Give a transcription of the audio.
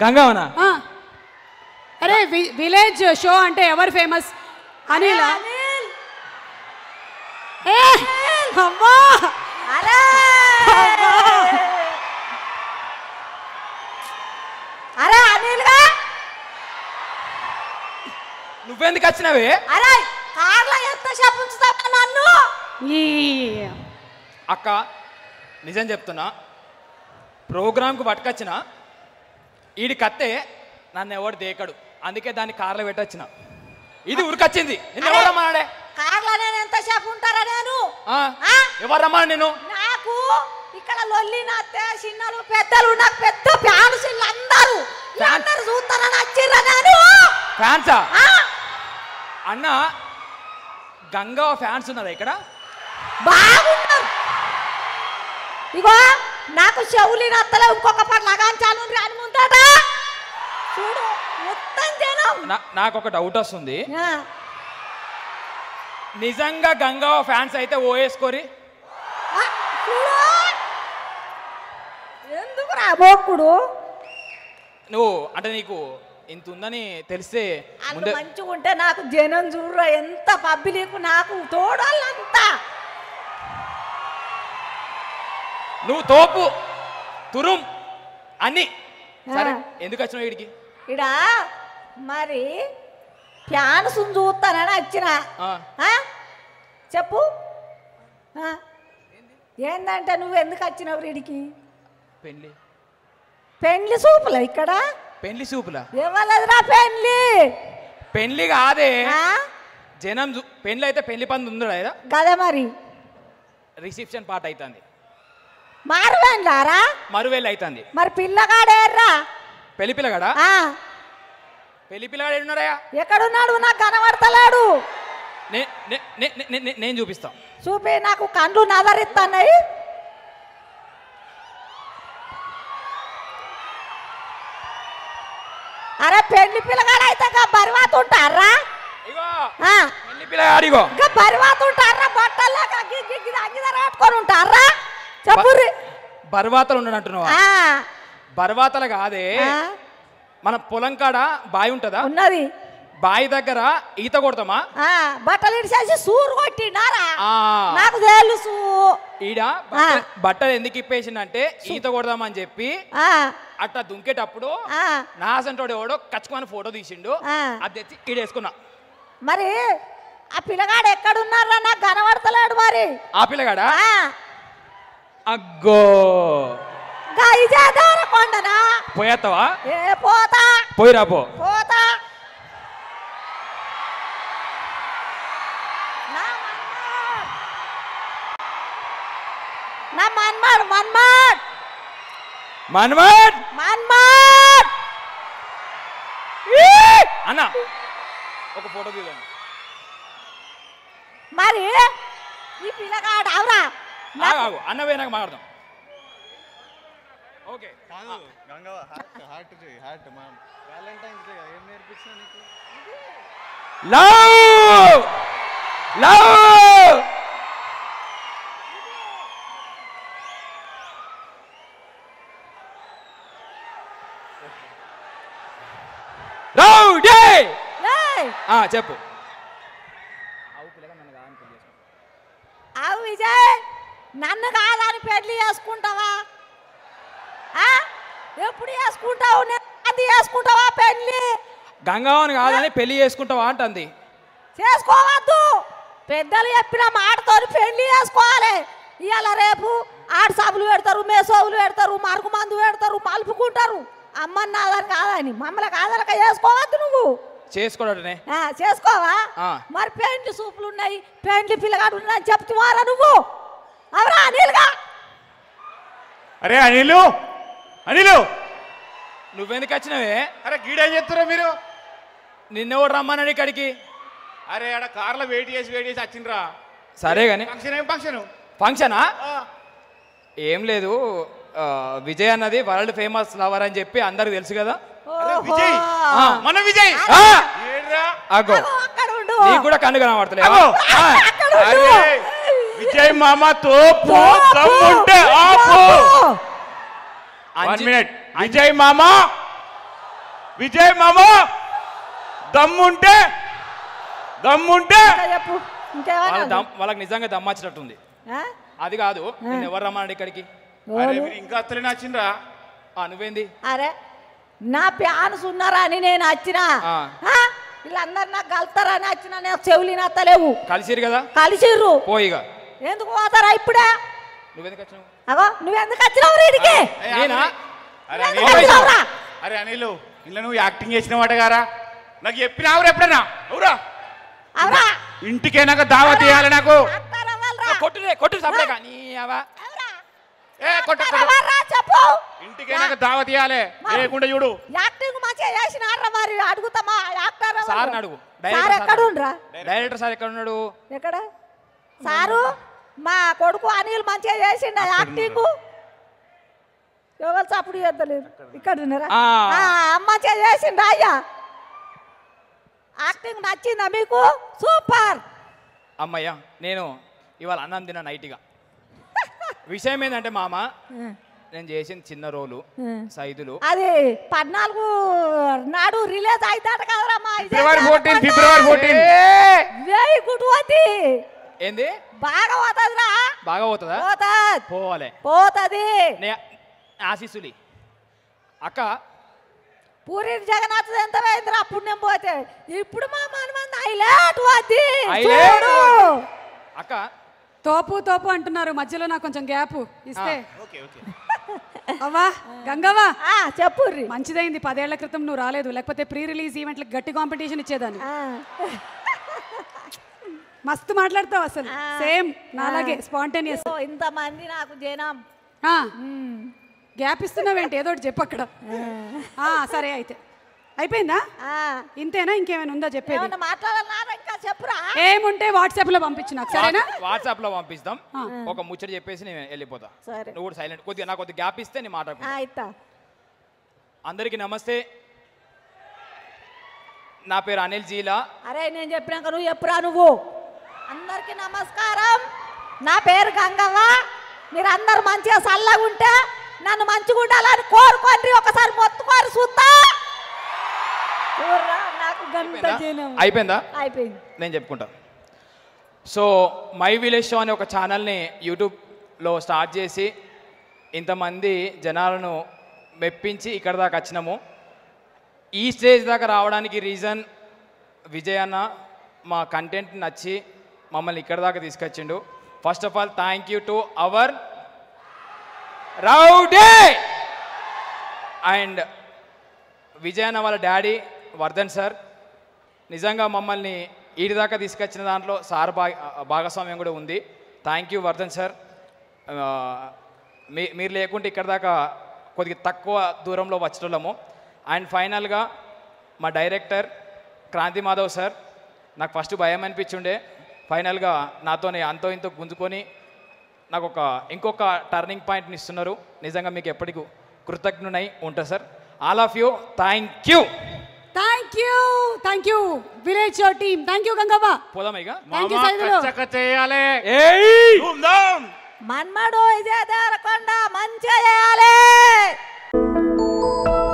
గంగావనా? అరే village show అంటే ఎవరు ఫేమస్? అనిల్. అమ్మా అరే అనిల్ గా నువ్వెందుకు వచ్చినావే? అరే కార్లో ఎంతసేపు ఉంచుతావా నన్ను? అక్క నిజం చెప్తున్నా, ప్రోగ్రాంకు పట్టుకొచ్చిన ఈడి కత్తే నన్ను ఎవడు దేకడు, అందుకే దాన్ని కార్లో పెట్టొచ్చిన. ఇది ఉరికొచ్చింది. నిన్ను ఎవరు రమ్మన్నాడే? కార్లో నేను ఎంతసేపు ఉంటారా? నేను ఎవరు రమ్మన్నా నేను? నాకు ఇక్కడ లొల్లి నత్తే చిన్నలు పెద్దలు నాకు పెద్ద ఫ్యాన్స్ అందరూ చూస్తారని వచ్చిర్రా నేను. ఫ్యాన్సా? అన్న గంగా ఫ్యాన్స్ ఉన్నారా ఇక్కడ? బాగున్నారు. ఇగో నాకు చెవులి నత్తలే ఇంకొక పని లగాంచాను అని ముందట చూడు మొత్తం జనం. నాకు ఒక డౌట్ వస్తుంది, నిజంగా గంగా ఫ్యాన్స్ అయితే ఓవేసుకోరి. ఎందుకు రా మోక్కుడు? నువ్వు అంటే నీకు ఇంత ఉందని తెలిస్తే ముందే మంచిగా ఉంటే నాకు జనం చూడరా ఎంత పబ్లిక్, నాకు తోడాలంతా. నువ్వు తోపు తురుం అన్ని సరే, ఎందుకు వచ్చినావు వీడికి? ఇడా మరి ఫ్యాన్స్ చూస్తానని వచ్చిన. చెప్పు ఏందంటే నువ్వు ఎందుకు వచ్చినావు వీడికి? పెళ్లి పెళ్లి సూపులా ఇక్కడ? పెళ్లి సూపులా? ఇవ్వలేదురా పెళ్లి. పెళ్లి కాదే జనం పెళ్లి అయితే పెళ్లి పని ఉందా కదా? మరి రిసెప్షన్ పార్ట్ అవుతుంది. మారువేండారా? మరువేళ్ళు అవుతుంది. మరి పిల్లగాడేర్రా? పెళ్లి పిల్లగాడా? పెళ్లి పిల్లగాడు ఏడున్నారా? ఎక్కడున్నాడు? నాకు కనబడతలేడు. నేను చూపిస్తా. చూపి, నాకు కండ్లు నదరిస్తున్నాయి. అరే పెళ్లి పిల్లగాడు అయితే బరివాత ఉంటారా? పెళ్లి పిల్లగాడు ఇగో బరివాత ఉంటారా? బట్టలు కట్టుకొని ఉంటారా? చెప్పుర్రి. బర్వాతలు ఉండనంటున్నావా? బర్వాతలు కాదే, మన పొలం కాడ బావి ఉంటదా? ఉన్నది. బావి దగ్గర ఈత కొడతామా? బట్టలు ఇడిచేసి సూరు కొట్టినారా? నాకు తెలుసు. ఈడ బట్టలు ఎందుకు ఇప్పేసిందంటే ఈత కొడదామని చెప్పి అట్లా దుంకేటప్పుడు నాసంటోడు ఎవడో కచ్చుకొని ఫోటో తీసిండు, అది తెచ్చి ఈడేసుకున్నా. మరి ఆ పిల్లగాడు ఎక్కడున్నారా? నాకు కనబడతలేడు. మరి ఆ పిల్లగాడా? అగ్గో కొండనా పోయేస్తావా? పోతా. పోయిరా పో. పోతా. నా మన్మడ్ మన్మడ్ మన్మడ్ మన్మడ్ అన్న ఒక ఫోటో తీద్దాం. మరి ఈ పిల్లగాడు అవరా? అన్న పోయినాక మాట్లాడదాం. ఓకే. గంగవ్వ హార్ట్ చేయి, హార్ట్ మనం వ్యాలంటైన్స్ డే ఏం నేర్పించినా నీకు? Love love rowdy. చెప్పు. అవు విజయ్, నన్ను కాదని పెళ్లి చేసుకుంటావా? ఎప్పుడు చేసుకుంటావు? అది చేసుకుంటావా పెళ్లి? గంగావని కాదని పెళ్లి చేసుకుంటావా అంటుంది. చేసుకోవద్దు. పెద్దలు చెప్పిన మాటతో పెళ్లి చేసుకోవాలి. ఇవాళ రేపు ఆడు సభలు పెడతారు, మేసోవులు పెడతారు, మరుగు మందు పెడతారు, మలుపుకుంటారు. అమ్మని నాదని కాదని మమ్మల్ని కాదనక చేసుకోవద్దు. నువ్వు చేసుకోవడనే చేసుకోవా? మరి పెండ్లి సూపులు ఉన్నాయి, పెండ్లి పిల్లగాడు ఉన్నాయని చెప్తున్నారా నువ్వు? అవరా అనిల్గా? అరే అనిలు, అనిలు నువ్వెందుకు వచ్చినావే? అరే గీడేం చెప్తారా మీరు? నిన్నెవడు రమ్మన్నాడు ఇక్కడికి? అరే ఆడ కార్లో వెయిట్ చేసి వచ్చిండ్రా. సరే కానీ ఫంక్షన్ ఏం ఫంక్షన్? ఫంక్షనా? ఏం లేదు, విజయ్ అన్నది వరల్డ్ ఫేమస్ లవర్ అని చెప్పి అందరికి తెలుసు కదా. విజయ్, మన విజయ్ నీకు కూడా కన్ను కనబడతలేదు. విజయ్ మామ తోపు దమ్ముంటే ఆపు. 1 మినిట్. విజయ్ మామ విజయ్ మామ దమ్ముంటే ఇంకా చెప్పు ఇంకేమన్నా వాళ్ళకి నిజంగా దమ్మచ్చినట్టుంది. ఆ? అది కాదు, నేను ఎవరు రమ్మన్నాడు ఇక్కడికి? అరే మీరు ఇంకా అత్తలే నచ్చిండ్రా? నువ్వేంది? అరే నా ఫ్యాన్స్ ఉన్నారా అని నేను వచ్చినా ఆ. వీళ్ళందరు నాకు కలుతారని వచ్చినా నేను చెవులు నత్తలేవు. కలిసిరు కదా, కలిసిర్రు. పోయిగా. ఎందుకు పోతారా ఇప్పుడే? నువ్వెందుకు వచ్చినావు? అగో నువ్వెందుకు వచ్చినావు వీడికి? నేనా? అరే ఎందుకు అనిల్ వచ్చినావురా? అరే అనిల్ ఇలా నువ్వు యాక్టింగ్ చేసినవాట గారా? నాకు చెప్పినావురా ఎప్పుడన్నా? అవురా అవరా ఇంటికే నాకు దావత్ ఇవ్వాలి నాకు. కొట్టు సపడే కానీ చెప్పు. ఇంటికే నాకు దావత్ ఇవ్వాలి, లేకుండా చూడు. యాక్టింగ్ మంచిగా చేసినారా మరి? అడుగుతామా యాక్టర్ సార్ అడుగు. సార్ ఎక్కడ ఉండరా? డైరెక్టర్ సార్ ఎక్కడ ఉన్నాడు? ఎక్కడ సారు? మా కొడుకు అనిల్ మంచిగా చేసిండ యాక్టింగ్. ఎవరు చప్పుడు చేద్దలేదు. ఇక్కడ ఉన్నారా? మంచిగా చేసిండ అయ్యా. యాక్టింగ్ నచ్చిందా మీకు? సూపర్. అమ్మయ్య, నేను ఇవాళ అన్నం తిన్నా నైట్గా. విషయం ఏంటంటే మామ, నేను చేసిన చిన్న రోలు సైదులు అది 14 నాడు రిలీజ్ అవుతాడు కదరా మా ఫిబ్రవరి 14 వెరీ గుడ్ పోతి. ఏంది? బాగా పోతుందిరా. బాగా పోతుందా? పోతుంది పోవాలి. పోతుంది. ఆశీస్సులి అక్క. పూరి జగన్నాథ్ ఎంత పోయిందిరా అప్పుడు నేను పోతే. ఇప్పుడు మా మనమంది హైలైట్ పోద్ది. చూడు అక్క. తోపు తోపు అంటున్నారు, మధ్యలో నాకు కొంచెం గ్యాప్ ఇస్తే. Okay okay. అవ్వా గంగవ్వా, చెప్పుర్రి. మంచిదైంది 10 ఏళ్ల క్రితం నువ్వు రాలేదు, లేకపోతే ప్రీ రిలీజ్ ఈవెంట్లకు గట్టి కాంపిటీషన్ ఇచ్చేదాన్ని. మస్తు మాట్లాడతావు అసలు, సేమ్ నాలాగే స్పాంటేనియస్. ఇంతమంది నాకు జనం గ్యాప్ ఇస్తున్నావేంటి? ఏదో ఒకటి చెప్పు అక్కడ. సరే అయితే అయిపోయిందా? ఇంతేనా? ఇంకేమైనా ఉందా చెప్పేది? మాట్లాడాలన్నా ఇంకా చెప్పురా. ఏముంటే వాట్సాప్ లో పంపించు నాకు, సరేనా? వాట్సాప్ లో పంపిస్తాం. ఒక ముచ్చట చెప్పేసి నేను వెళ్ళిపోతా. నువ్వు కూడా సైలెంట్. కొద్దిగా నాకు కొద్దిగా గ్యాప్ ఇస్తే నేను మాట్లాడుకుంటా. అందరికి నమస్తే, నా పేరు అనిల్ జీలా. అరే నేను చెప్పినాక నువ్వు చెప్పురా. నువ్వు అందరికి నమస్కారం, నా పేరు గంగవ్వ. మీరు అందరు మంచిగా చల్లగా ఉంటే నన్ను మంచిగా ఉండాలని కోరుకోండి. ఒకసారి మొత్తుకోరు చూస్తా. అయిపోయిందా? అయిపోయింది. నేను చెప్పుకుంటా. సో మై విలేజ్ షో అనే ఒక ఛానల్ని యూట్యూబ్లో స్టార్ట్ చేసి ఇంతమంది జనాలను మెప్పించి ఇక్కడ దాకా వచ్చినాము. ఈ స్టేజ్ దాకా రావడానికి రీజన్ విజయ్ అన్న. మా కంటెంట్ నచ్చి మమ్మల్ని ఇక్కడ దాకా తీసుకొచ్చిండు. First of all thank you to our rowdy and Vijay అన్న వాళ్ళ డాడీ వర్ధన్ సార్. నిజంగా మమ్మల్ని ఈడి దాకా తీసుకొచ్చిన దాంట్లో సార్ భాగస్వామ్యం కూడా ఉంది. Thank you Vardhan sir. మీరు లేకుంటే ఇక్కడ దాకా కొద్దిగా తక్కువ దూరంలో వచ్చేటోళ్ళము. అండ్ ఫైనల్గా మా డైరెక్టర్ క్రాంతి మాధవ్ సార్. నాకు ఫస్ట్ భయం అనిపించుండే, ఫైనల్గా నాతోనే అంతో ఇంతో గుంజుకొని నాకు ఇంకొక టర్నింగ్ పాయింట్ని ఇస్తున్నారు. నిజంగా మీకు ఎప్పటికీ కృతజ్ఞునై ఉంటా sir. All of you thank you. Thank you village show team. Thank you Gangavva. పోదామైగా. Thank you Saidulu. చేయాలి మన్మడు విజయ దేవరకొండ మంచిగా చేయాలి.